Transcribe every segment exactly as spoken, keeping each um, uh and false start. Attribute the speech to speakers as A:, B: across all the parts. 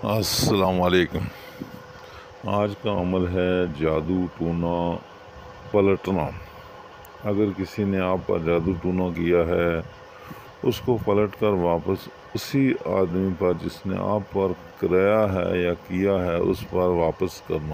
A: السلام علیکم۔ آج کا عمل ہے جادو ٹونا پلٹنا۔ اگر کسی نے آپ پر جادو ٹونا کیا ہے اس کو پلٹ کر واپس اسی آدمی پر جس نے آپ پر کرایا ہے یا کیا ہے اس پر واپس کرنا۔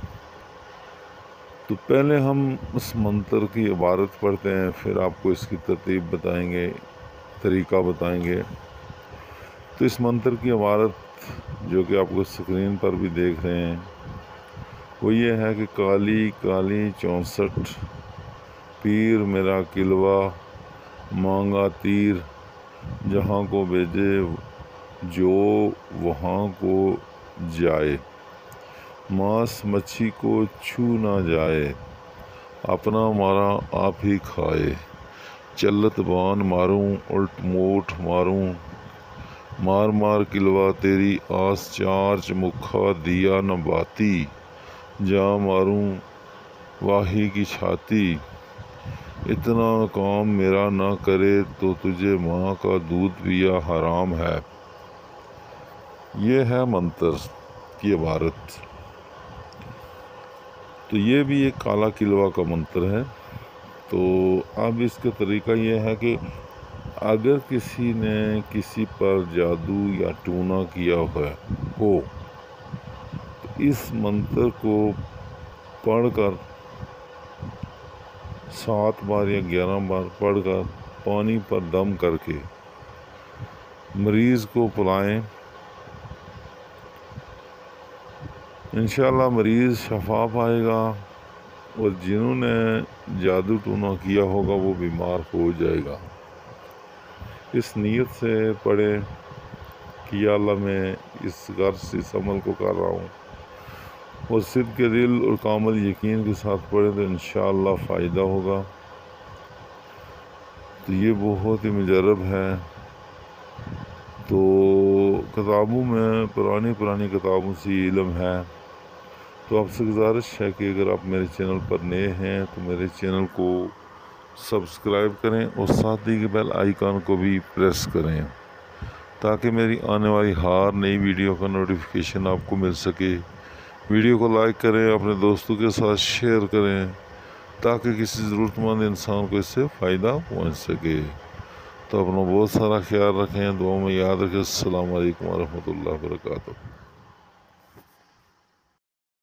A: تو پہلے ہم اس منتر کی عبارت پڑھتے ہیں، پھر آپ کو اس کی ترتیب بتائیں گے، طریقہ بتائیں گے۔ تو اس منتر کی عبارت جو کہ آپ کو اسکرین پر بھی دیکھ رہے ہیں وہ یہ ہے کہ کالی کالی چونسٹھ پیر میرا کلوا مانگا تیر، جہاں کو بھیجے جو وہاں کو جائے، ماس مچھی کو چھو نہ جائے، اپنا مارا آپ ہی کھائے، چلت بان ماروں الٹ موٹ ماروں، مار مار کلوا تیری آس چار چمکھا دیا نہ باتی، جا ماروں واہی کی چھاتی، اتنا کام میرا نہ کرے تو تجھے ماں کا دودھ پیا حرام ہے۔ یہ ہے منتر کی عبارت۔ تو یہ بھی ایک کالا کلوا کا منتر ہے۔ تو اب اس کا طریقہ یہ ہے کہ اگر کسی نے کسی پر جادو یا ٹونا کیا ہوا ہو تو اس منتر کو پڑھ کر سات بار یا گیارہ بار پڑھ کر پانی پر دم کر کے مریض کو پلائیں، انشاءاللہ مریض شفا پائے گا اور جنہوں نے جادو ٹونا کیا ہوگا وہ بیمار ہو جائے گا۔ اس نیت سے پڑھیں کہ یا اللہ میں اس غرض سے اس عمل کو کر رہا ہوں، اور صدق کے دل اور کامل یقین کے ساتھ پڑھیں تو انشاءاللہ فائدہ ہوگا۔ تو یہ بہت ہی مجرب ہے۔ تو کتابوں میں پرانی پرانی کتابوں سے علم ہے۔ تو آپ سے گزارش ہے کہ اگر آپ میرے چینل پر نئے ہیں تو میرے چینل کو سبسکرائب کریں اور ساتھ ہی کے بیل آئیکن کو بھی پریس کریں تاکہ میری آنے والی ہر نئی ویڈیو کا نوٹیفیکیشن آپ کو مل سکے۔ ویڈیو کو لائک کریں، اپنے دوستوں کے ساتھ شیئر کریں تاکہ کسی ضرورت مند انسان کو اس سے فائدہ پہنچ سکے۔ تو اپنا بہت سارا خیال رکھیں، دعاؤں میں یاد رکھیں۔ السلام علیکم ورحمۃ اللہ وبرکاتہ۔